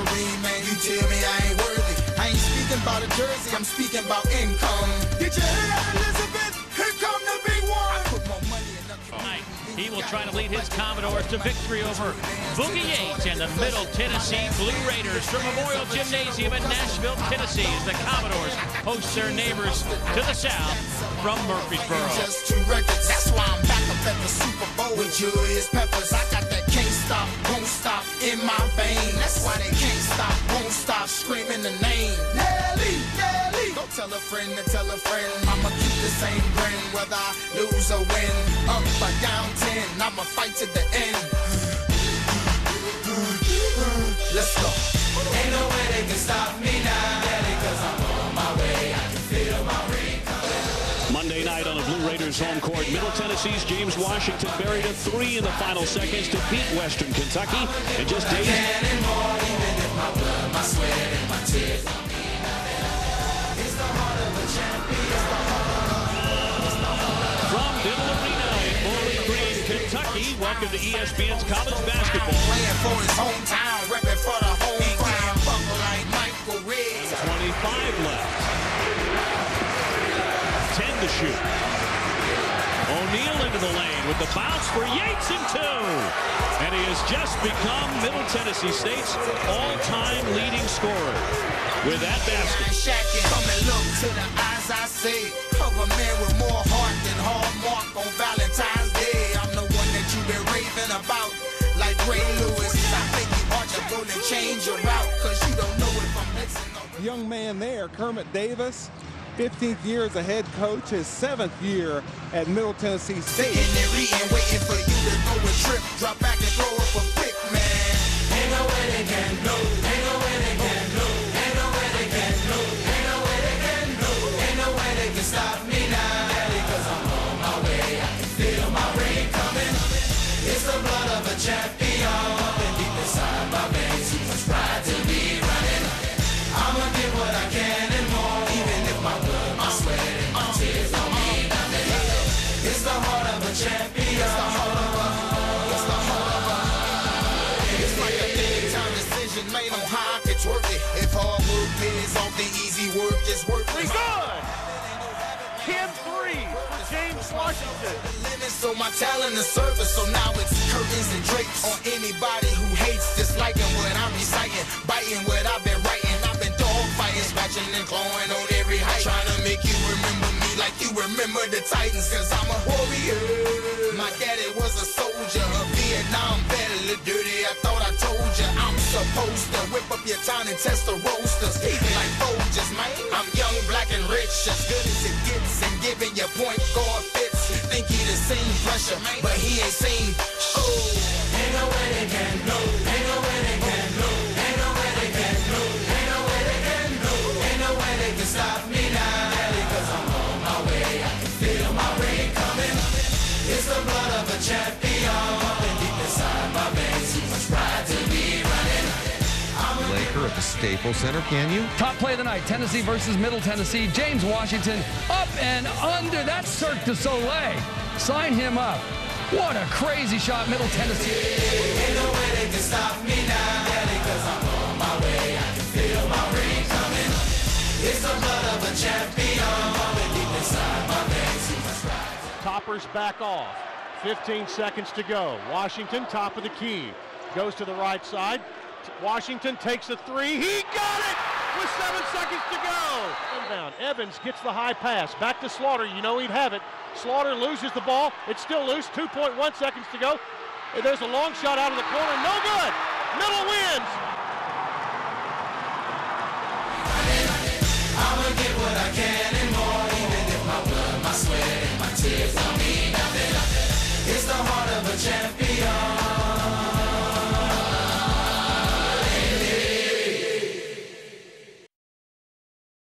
Kareem, man, you tell me I ain't worthy. I ain't speaking about a jersey, I'm speaking about income. Did you hear that, Elizabeth? Here come the big one. I put more money in the tonight. He will try to lead his Commodores to victory over Boogie Yates and the Middle Tennessee Blue Raiders from Memorial Gymnasium in Nashville, Tennessee, as the Commodores host their neighbors to the south from Murfreesboro. Just 2 records, that's why I'm back up at the Super Bowl with Julius Peppers. I got that can't stop, won't stop in my vein. That's why they can't stop, won't stop screaming the name. Nelly, Nelly. Go tell a friend to tell a friend. I'ma keep the same grin whether I lose or win. Up or down 10, I'ma fight to the end. Let's go. Ain't no way they can stop me now, Daddy, 'cause I'm on my way. I can feel my ring coming. Monday night on a Blue Raiders home court, Middle Tennessee's James Washington buried a 3 in the final seconds to beat Western Kentucky in just days. And more, even if my blood, my sweat, and my tears don't mean nothing. It's the heart of a champion. From Diddle Arena in Bowling Green, Kentucky, welcome to ESPN's college basketball. Playing for his hometown, repping for the home crowd. Buckle like Michael Riggs. 25 left. 10 to shoot. O'Neal into the lane with the bounce for Yates and 2. And he has just become Middle Tennessee State's all-time leading scorer with that basket. Come and look to the eyes I see of a man with more heart than Hallmark on Valentine's Day. I'm the one that you've been raving about, like Ray Lewis. I think you ought to go and change your route, 'cause you don't know if I'm mixing up. Young man there, Kermit Davis, 15th year as a head coach, his 7th year at Middle Tennessee State. Sitting there eating, waiting for you to go and trip, drop back and throw up a pick, man. Ain't no way they can do, ain't no way they can do, ain't no way they can do, ain't no way they can do, ain't no way they can stop me now, Daddy, 'cause I'm on my way. I can feel my ring coming. It's the blood of a champion, and deep inside my veins, too much pride to be running. I'ma get what I can and more, even if my blood, my sweat, and my tears don't mean nothing. It's the heart of a champion. It's the heart of a. It's the heart of a. It's like a big time decision made on how I can twerk it. If hard work pays off the easy work, it's worth it. Good! 10-3 for James Washington. So my talent is surface, so now it's curtains and drapes on anybody who hates, disliking what I'm reciting, biting what I've been writing. I've been dog fighting, scratching and clawing on every height, trying to make you remember me like you remember the Titans, 'cause I'm a warrior. My daddy was a soldier, a Vietnam vet, a little dirty. I thought I told you I'm supposed to whip up your town and test the roasters, even like Folgers, man. I'm young, black, and rich, as good as it gets, and giving your point guard fits. Think he the same pressure, but he ain't seen. Oh, ain't no way they can do, ain't no way they can do, ain't no way they can do, ain't no way they can do, ain't no way they can stop me now, Daddy, 'cause I'm on my way. I can feel my ring coming. It's the blood of a champion, and deep inside my veins, too much pride to be running. Laker at the Staples Center, can you? Top play of the night, Tennessee versus Middle Tennessee. James Washington up and under. That Cirque du Soleil. Sign him up. What a crazy shot, Middle Tennessee. Ain't no way they can stop me now, Daddy, 'cause I'm on my way. I can feel my ring coming. It's the blood of a champion, and deep inside my veins, too much pride. Toppers back off. 15 seconds to go. Washington, top of the key. Goes to the right side. Washington takes a 3. He got it with 7 seconds to go. Inbound. Evans gets the high pass. Back to Slaughter. You know he'd have it. Slaughter loses the ball. It's still loose. 2.1 seconds to go. There's a long shot out of the corner. No good. Middle wins. I'ma get what I can and more, even if my blood, my sweat, and my tears don't mean nothing. It's the heart of a champion.